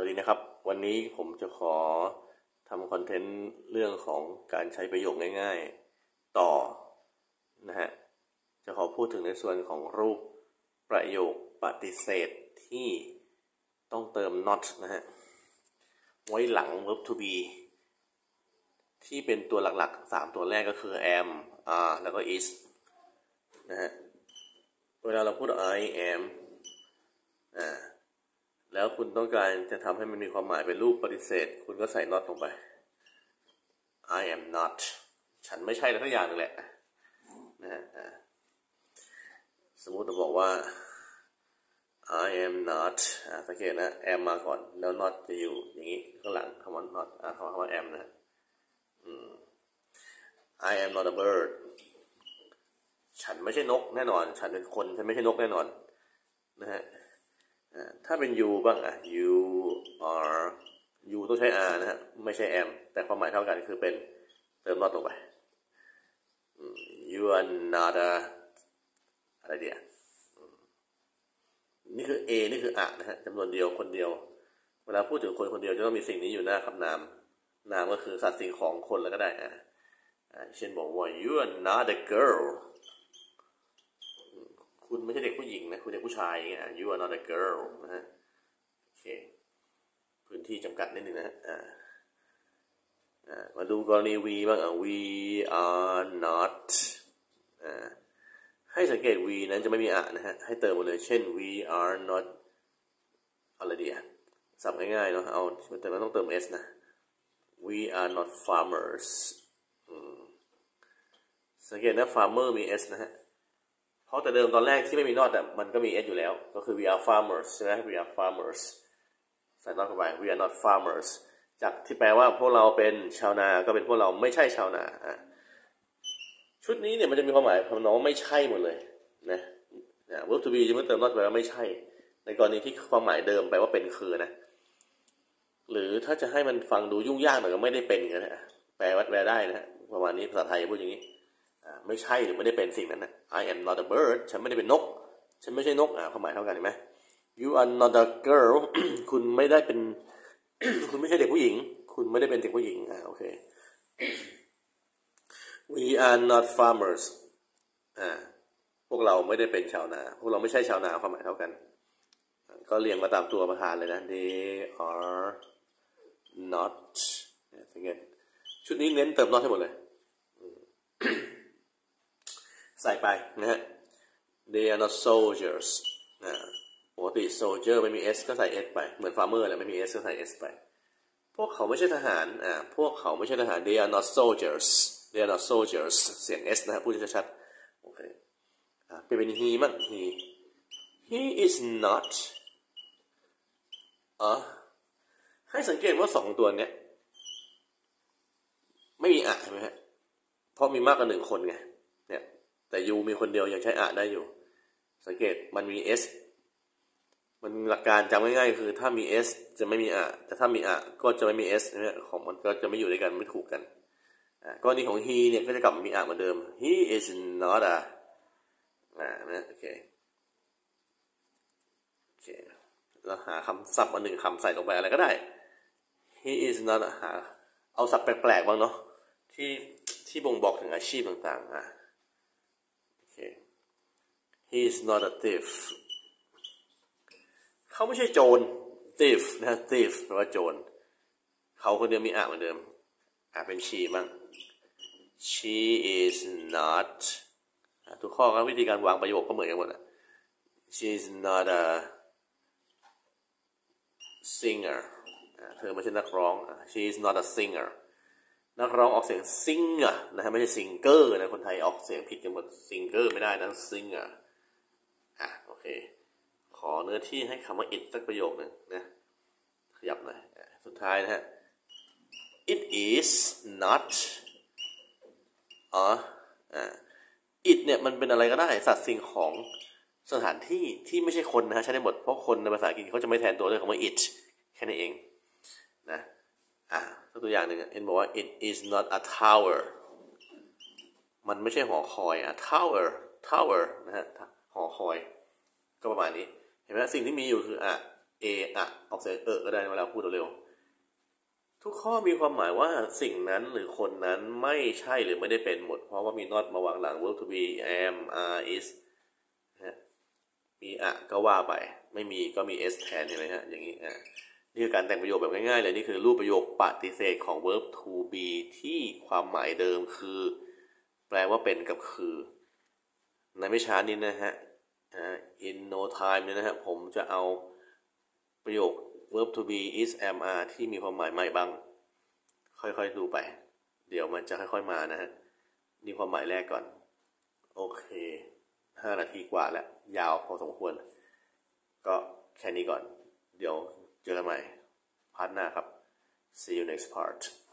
วัสดีนะครับวันนี้ผมจะขอทำคอนเทนต์เรื่องของการใช้ประโยคง่ายๆต่อนะฮะจะขอพูดถึงในส่วนของรูปประโยคปฏิเสธที่ต้องเติม not นะฮะไว้หลัง verb to be ที่เป็นตัวหลักๆ3ตัวแรกก็คือ am are แล้วก็ is นะฮะเวลาเราพูด I am แล้วคุณต้องการจะทำให้มันมีความหมายเป็นรูปปฏิเสธคุณก็ใส่ not ลงไป I am not ฉันไม่ใช่อะไรสักอย่างนึงแหละนะฮะสมมุติเราบอกว่า I am not สังเกตนะ am มาก่อนแล้ว not จะอยู่อย่างนี้ข้างหลังคำว่า not คำว่า am นะ I am not a bird ฉันไม่ใช่นกแน่นอนฉันเป็นคนฉันไม่ใช่นกแน่นอนนะฮะถ้าเป็น you บ้างyou are you ต้องใช้ are นะฮะไม่ใช่ am แต่ความหมายเท่ากันคือเป็นเติม not ลงไป you are not a อะไรเดียวนี่คือ a นี่คืออะนะฮะจำนวนเดียวคนเดียวเวลาพูดถึงคนคนเดียวจะต้องมีสิ่งนี้อยู่หน้าคำนามนามก็คือสัตว์สิ่งของคนแล้วก็ได้เช่นบอกว่า you are not a girl คุณไม่ใช่เด็กผู้หญิงนะคุณเป็นผู้ชายอย่างเงี้ย you are not a girl นะฮะโอเคพื้นที่จำกัดนิดนึงนะฮะมาดูกรณี we บ้างwe are not ให้สังเกต we นั้นจะไม่มีอะนะฮะให้เติมมาเลยเช่น we are not อะไรดีสับง่ายๆเนาะเอาแต่มันต้องเติม s นะ we are not farmers สังเกตนะ farmer มี s นะฮะเพราะแต่เดิมตอนแรกที่ไม่มี not มันก็มี s อยู่แล้วก็คือ we are farmers ใช่ไหม we are farmers ใส่ not เข้าไป we are not farmers จากที่แปลว่าพวกเราเป็นชาวนาก็เป็นพวกเราไม่ใช่ชาวนาชุดนี้เนี่ยมันจะมีความหมายคำนองไม่ใช่หมดเลยนะverb to be จะไม่เติม not แปลว่าไม่ใช่ในกรณีที่ความหมายเดิมแปลว่าเป็นคือนะหรือถ้าจะให้มันฟังดูยุ่งยากหน่อยก็ไม่ได้เป็นกันนะแปลว่าแปลได้นะฮะประมาณนี้ภาษาไทยพูดอย่างนี้ไม่ใช่หรือไม่ได้เป็นสิ่งนั้นนะ I am not a bird ฉันไม่ได้เป็นนกฉันไม่ใช่นกความหมายเท่ากันเห็นไหม You are not a girl คุณไม่ได้เป็น คุณไม่ใช่เด็กผู้หญิงคุณไม่ได้เป็นเด็กผู้หญิงโอเค We are not farmers พวกเราไม่ได้เป็นชาวนาพวกเราไม่ใช่ชาวนาความหมายเท่ากันก็เรียงมาตามตัวประธานเลยนะ They are not สังเกตชุดนี้เน้นเติม not ให้หมดเลยใส่ไปนะฮะ They are not soldiers ปกติ soldier ไม่มี s ก็ใส่ s ไปเหมือน farmer แหละไม่มี s ก็ใส่ s ไปพวกเขาไม่ใช่ทหารพวกเขาไม่ใช่ทหาร They are not soldiers They are not soldiers เสียง s นะฮะพูดชัดๆโอเคเป็น he มั้ง he is not ให้สังเกตว่า2ตัวเนี้ยไม่มีอะใช่ไหมฮะเพราะมีมากกว่า1คนไงเนี่ยแต่ you มีคนเดียวยังใช้อะได้อยู่สังเกตมันมี s มันหลักการจำง่ายๆคือถ้ามี s จะไม่มีอะแต่ถ้ามีอะก็จะไม่มี s เนี่ยของมันก็จะไม่อยู่ด้วยกันไม่ถูกกันกรณีของ he เนี่ยก็จะกลับมามีอะเหมือนเดิม he is not a นะโอเคเราหาคำศัพท์มา1คำใส่ลงไปอะไรก็ได้ he is not a เอาศัพท์แปลกๆบ้างเนาะที่บ่งบอกถึงอาชีพต่างๆโอเค he is not a thief เขาไม่ใช่โจร thief นะ thief แปลว่าโจรเขาคนเดียวมีอะเหมือนเดิมเป็น she บ้าง she is not ทุกข้อครับวิธีการวางประโยคก็เหมือนกันหมดshe is not a singer เธอไม่ใช่นักร้องshe is not a singer นักร้องออกเสียง singer นะฮะไม่ใช่ singer นะคนไทยออกเสียงผิดกันหมด singer ไม่ได้นะ singer โอเคขอเนื้อที่ให้คำว่า it สักประโยคหนึ่งนะขยับหน่อยสุดท้ายนะฮะ it is not it เนี่ยมันเป็นอะไรก็ได้สัตว์สิ่งของสถานที่ที่ไม่ใช่คนนะฮะใช้ได้หมดเพราะคนในภาษาอังกฤษเขาจะไม่แทนตัวด้วยคำว่า it แค่นั้นเองนะตัวอย่างหนึ่งเห็นบอกว่า it is not a tower มันไม่ใช่หอคอยtower นะฮะหอคอยก็ประมาณนี้เห็นไหมสิ่งที่มีอยู่คือ a อะออกเสียงก็ได้เวลาพูดเร็วๆทุกข้อมีความหมายว่าสิ่งนั้นหรือคนนั้นไม่ใช่หรือไม่ได้เป็นหมดเพราะว่ามี not มาวางหลัง verb to be am are is มีอะก็ว่าไปไม่มีก็มี s แทนใช่ไหมฮะอย่างนี้นี่คือการแต่งประโยคแบบง่ายๆเลยนี่คือรูปประโยคปฏิเสธของ verb to be ที่ความหมายเดิมคือแปลว่าเป็นกับคือในไม่ช้านี้นะฮะin no time เนี่ยนะฮะผมจะเอาประโยค verb to be is am are ที่มีความหมายใหม่บ้างค่อยๆดูไปเดี๋ยวมันจะค่อยๆมานะฮะนี่ความหมายแรกก่อนโอเค5 นาทีกว่าแล้วยาวพอสมควรก็แค่นี้ก่อนเดี๋ยวเจอกันใหม่พาร์ทหน้าครับ see you next part